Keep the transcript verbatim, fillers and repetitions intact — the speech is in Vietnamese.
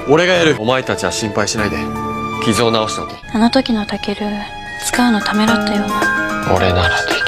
俺がやる。お前たちは心配しないで。傷を治したと。 あの時のタケル使うのためらったような。 俺ならできる。